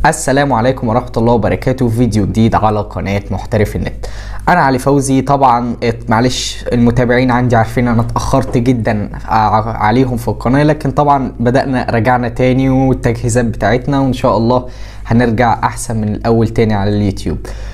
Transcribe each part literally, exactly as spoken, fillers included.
السلام عليكم ورحمة الله وبركاته. فيديو جديد على قناة محترف النت. انا علي فوزي. طبعا معلش المتابعين عندي عارفين انا اتأخرت جدا عليهم في القناة، لكن طبعا بدأنا رجعنا تاني والتجهيزات بتاعتنا، وان شاء الله هنرجع احسن من الاول تاني على اليوتيوب.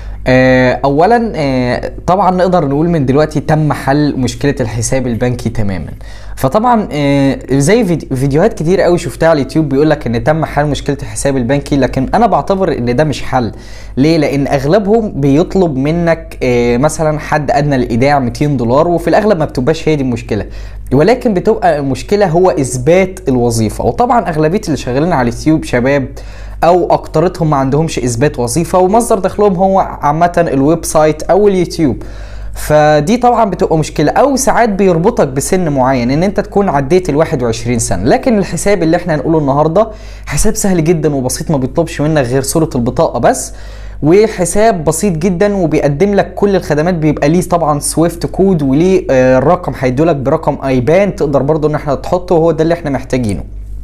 اولا طبعا نقدر نقول من دلوقتي تم حل مشكلة الحساب البنكي تماما. فطبعا زي فيديوهات كتير قوي شفتها على اليوتيوب بيقول لك ان تم حل مشكلة الحساب البنكي، لكن انا بعتبر ان ده مش حل. ليه؟ لان اغلبهم بيطلب منك مثلا حد ادنى للايداع مئتين دولار، وفي الاغلب ما بتبقاش هي دي المشكلة، ولكن بتبقى المشكلة هو اثبات الوظيفة. وطبعا اغلبية اللي شغالين على اليوتيوب شباب او اكترتهم ما عندهمش اثبات وظيفة، ومصدر دخلهم هو عامة الويب سايت او اليوتيوب. فدي طبعا بتبقى مشكلة، او ساعات بيربطك بسن معين ان انت تكون عديت ال واحد وعشرين سنة. لكن الحساب اللي احنا هنقوله النهاردة حساب سهل جدا وبسيط، ما بيطلبش منك غير صورة البطاقة بس، وحساب بسيط جدا وبيقدم لك كل الخدمات. بيبقى ليه طبعا سويفت كود، وليه آه الرقم هيدولك برقم ايبان تقدر برضو ان احنا تحطه، وهو ده اللي احنا محتاجينه.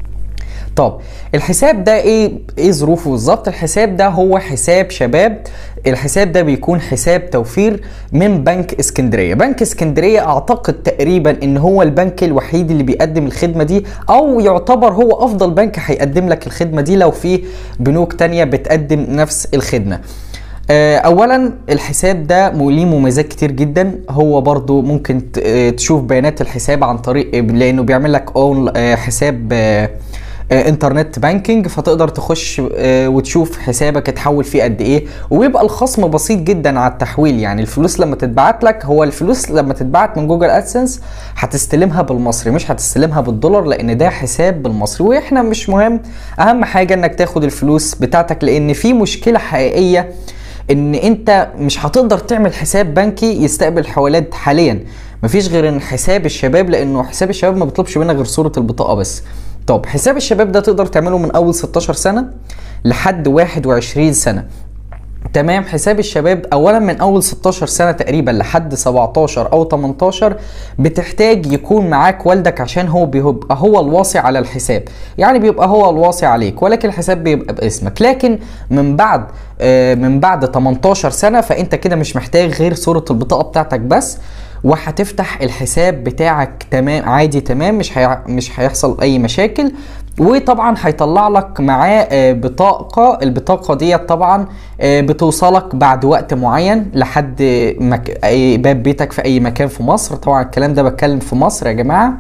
طب الحساب ده ايه ايه ظروفه بالظبط؟ الحساب ده هو حساب شباب. الحساب ده بيكون حساب توفير من بنك اسكندريه. بنك اسكندريه اعتقد تقريبا ان هو البنك الوحيد اللي بيقدم الخدمه دي، او يعتبر هو افضل بنك هيقدم لك الخدمه دي لو في بنوك تانية بتقدم نفس الخدمه. اولا الحساب ده ليه مميزات كتير جدا. هو برضو ممكن تشوف بيانات الحساب عن طريق، لانه بيعمل لك اون حساب انترنت بانكينج، فتقدر تخش وتشوف حسابك اتحول فيه قد ايه، وبيبقى الخصم بسيط جدا على التحويل. يعني الفلوس لما تتبعت لك، هو الفلوس لما تتبعت من جوجل ادسنس هتستلمها بالمصري، مش هتستلمها بالدولار، لان ده حساب بالمصري. واحنا مش مهم، اهم حاجة انك تاخد الفلوس بتاعتك، لان في مشكلة حقيقية ان انت مش هتقدر تعمل حساب بنكي يستقبل حوالات حاليا. مفيش غير ان حساب الشباب، لانه حساب الشباب ما بيطلبش منك غير صورة البطاقة بس. طب حساب الشباب ده تقدر تعمله من اول ستاشر سنة لحد واحد وعشرين سنة. تمام. حساب الشباب اولا من اول ستاشر سنة تقريبا لحد سبعتاشر او تمنتاشر بتحتاج يكون معاك والدك، عشان هو بيبقى هو الواصي على الحساب، يعني بيبقى هو الواصي عليك، ولكن الحساب بيبقى باسمك. لكن من بعد آه من بعد تمنتاشر سنة فانت كده مش محتاج غير صورة البطاقة بتاعتك بس، وهتفتح الحساب بتاعك تمام عادي تمام، مش هي... مش هيحصل اي مشاكل. وطبعا هيطلع لك معاه بطاقة. البطاقة دي طبعا بتوصلك بعد وقت معين لحد مك... أي باب بيتك في اي مكان في مصر. طبعا الكلام ده بتكلم في مصر يا جماعة.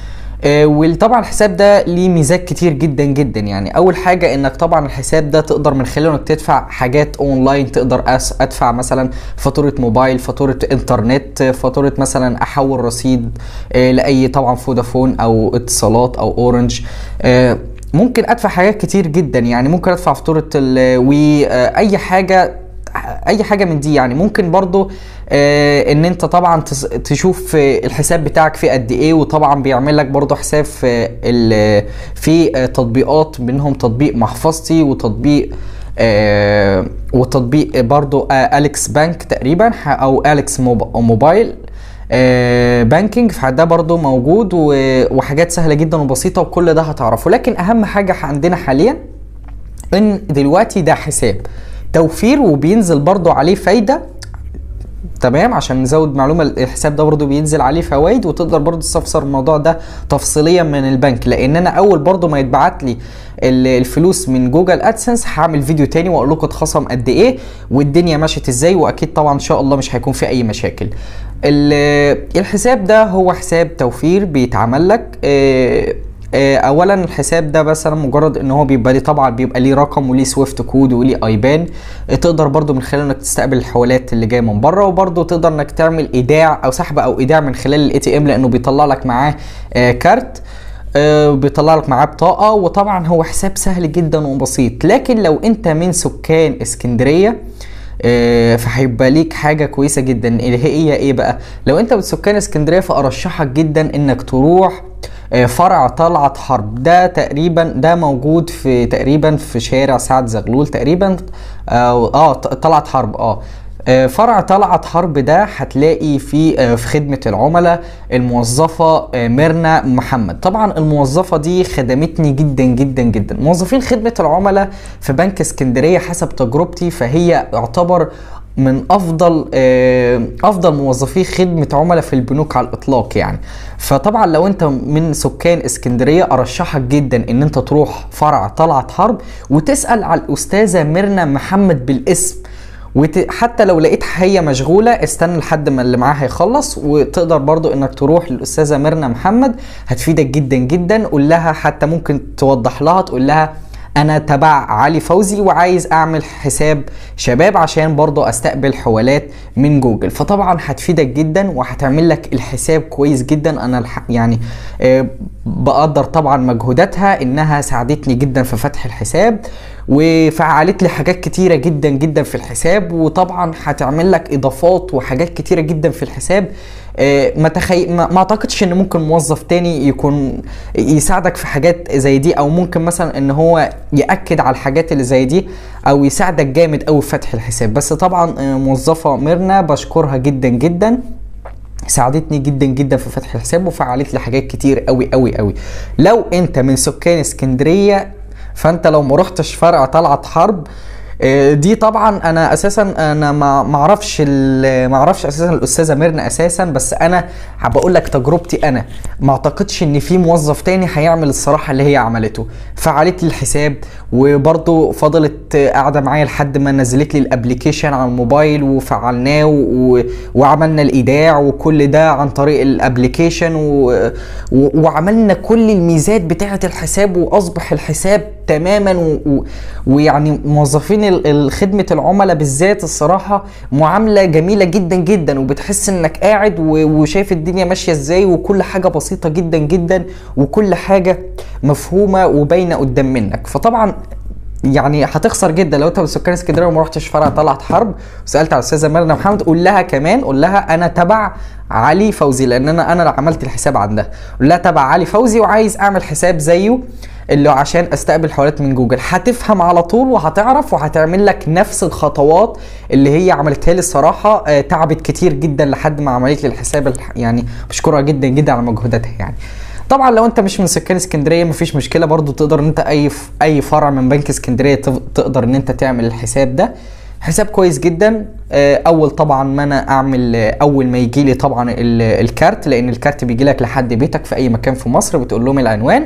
وطبعا الحساب ده ليه ميزات كتير جدا جدا. يعني اول حاجة انك طبعا الحساب ده تقدر من خلاله انك تدفع حاجات اونلاين. تقدر ادفع مثلا فاتورة موبايل، فاتورة انترنت، فاتورة مثلا احول رصيد لاي طبعا فودافون او اتصالات او اورنج. ممكن ادفع حاجات كتير جدا، يعني ممكن ادفع فاتورة واي حاجة اي حاجة من دي. يعني ممكن برضو آه ان انت طبعا تشوف الحساب بتاعك فيه قد ايه. وطبعا بيعمل لك برضو حساب في في تطبيقات، منهم تطبيق محفظتي وتطبيق آه وتطبيق برضو آه اليكس بانك تقريبا، او اليكس موبايل آه بانكينج. فده برضو موجود، وحاجات سهلة جدا وبسيطة، وكل ده هتعرفه. لكن اهم حاجة عندنا حاليا ان دلوقتي ده حساب توفير، وبينزل برضو عليه فايدة. تمام. عشان نزود معلومة، الحساب ده برضو بينزل عليه فوائد، وتقدر برضو تستفسر الموضوع ده تفصيليا من البنك. لان انا اول برضو ما يتبعت لي الفلوس من جوجل ادسنس هعمل فيديو تاني واقول لكم اتخصم قد ايه والدنيا ماشيت ازاي، واكيد طبعا ان شاء الله مش هيكون في اي مشاكل. الحساب ده هو حساب توفير بيتعمل لك. اه اولا الحساب ده مثلا مجرد ان هو بيبقى ليه طبعا بيبقى ليه رقم وليه سويفت كود وليه ايبان. تقدر برضو من خلاله انك تستقبل الحوالات اللي جايه من بره، وبرضو تقدر انك تعمل ايداع او سحب او ايداع من خلال الاي تي ام، لانه بيطلع لك معاه آه كارت، آه بيطلع لك معاه بطاقه. وطبعا هو حساب سهل جدا وبسيط. لكن لو انت من سكان اسكندريه آه فهيبقى ليك حاجه كويسه جدا، اللي هي ايه بقى؟ لو انت من سكان اسكندريه فارشحك جدا انك تروح فرع طلعت حرب. ده تقريبا ده موجود في تقريبا في شارع سعد زغلول تقريبا، اه, آه طلعت حرب. اه فرع طلعت حرب ده هتلاقي في في خدمة العملاء الموظفة ميرنا محمد. طبعا الموظفة دي خدمتني جدا جدا جدا. موظفين خدمة العملاء في بنك اسكندرية حسب تجربتي فهي يعتبر من افضل افضل موظفي خدمة عملاء في البنوك على الاطلاق يعني. فطبعا لو انت من سكان اسكندرية ارشحك جدا ان انت تروح فرع طلعت حرب وتسأل على الاستاذة ميرنا محمد بالاسم، وحتى لو لقيت هي مشغولة استنى لحد ما اللي معاها يخلص، وتقدر برضو انك تروح للأستاذة ميرنا محمد هتفيدك جدا جدا. قول لها حتى ممكن توضح لها تقول لها انا تبع علي فوزي وعايز اعمل حساب شباب عشان برضو استقبل حوالات من جوجل، فطبعا هتفيدك جدا وهتعمل لك الحساب كويس جدا. انا يعني آه بقدر طبعا مجهوداتها انها ساعدتني جدا في فتح الحساب وفعلت لي حاجات كتيرة جدا جدا في الحساب، وطبعا هتعمل لك اضافات وحاجات كتيرة جدا في الحساب. آه ما تخي... ما... ما اعتقدش ان ممكن موظف تاني يكون يساعدك في حاجات زي دي، او ممكن مثلا ان هو يأكد على الحاجات اللي زي دي او يساعدك جامد قوي في فتح الحساب. بس طبعا آه موظفة ميرنا بشكرها جدا جدا، ساعدتني جدا جدا في فتح الحساب وفعلت لي حاجات كتير قوي قوي قوي. لو انت من سكان اسكندرية فانت لو ما رحتش فرع طلعت حرب دي، طبعا انا اساسا انا ما ما اعرفش ما اعرفش اساسا الاستاذه ميرنا اساسا، بس انا بقول لك تجربتي انا ما اعتقدش ان في موظف تاني هيعمل الصراحه اللي هي عملته. فعلت لي الحساب وبرضو فضلت قاعده معايا لحد ما نزلت لي الابلكيشن على الموبايل وفعلناه و... وعملنا الايداع وكل ده عن طريق الابلكيشن و... و... وعملنا كل الميزات بتاعه الحساب واصبح الحساب تماما و... ويعني موظفين الخدمة العملاء بالذات الصراحة معاملة جميلة جدا جدا، وبتحس انك قاعد وشايف الدنيا ماشية ازاي وكل حاجة بسيطة جدا جدا وكل حاجة مفهومة وباينة قدام منك. فطبعا يعني هتخسر جدا لو انت من سكان اسكندريه وما رحتش فرع طلعت حرب وسالت على الاستاذه ميرنا محمد. قول لها كمان قول لها انا تبع علي فوزي، لان انا انا اللي عملت الحساب عندها. قول لها تبع علي فوزي وعايز اعمل حساب زيه اللي عشان استقبل حوالات من جوجل. هتفهم على طول وهتعرف وهتعمل لك نفس الخطوات اللي هي عملتها لي الصراحه. آه تعبت كتير جدا لحد ما عملت لي الحساب، يعني بشكرها جدا جدا على مجهوداتها يعني. طبعا لو انت مش من سكان اسكندريه مفيش مشكله، برضو تقدر ان انت اي اي فرع من بنك اسكندريه تقدر ان انت تعمل الحساب ده. حساب كويس جدا. اول طبعا ما انا اعمل اول ما يجي لي طبعا الكارت، لان الكارت بيجي لك لحد بيتك في اي مكان في مصر، بتقول لهم العنوان،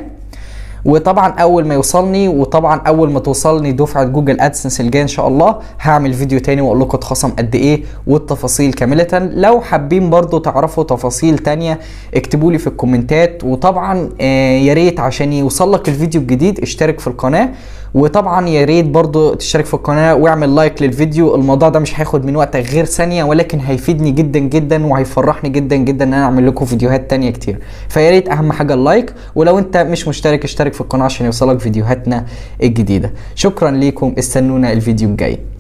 وطبعا اول ما يوصلني وطبعا اول ما توصلني دفعه جوجل ادسنس الجايه ان شاء الله هعمل فيديو تاني واقول لكم اتخصم قد ايه والتفاصيل كامله. لو حابين برضو تعرفوا تفاصيل تانية اكتبوا لي في الكومنتات، وطبعا آه يا ريت عشان يوصل لك الفيديو الجديد اشترك في القناه، وطبعا يا ريت برضو تشترك في القناه واعمل لايك للفيديو. الموضوع ده مش هياخد من وقتك غير ثانيه، ولكن هيفيدني جدا جدا وهيفرحني جدا جدا ان انا اعمل لكم فيديوهات تانية كتير. فيا ريت اهم حاجه اللايك، ولو انت مش مشترك اشترك في القناه عشان يوصلك فيديوهاتنا الجديده. شكرا ليكم، استنونا الفيديو الجاي.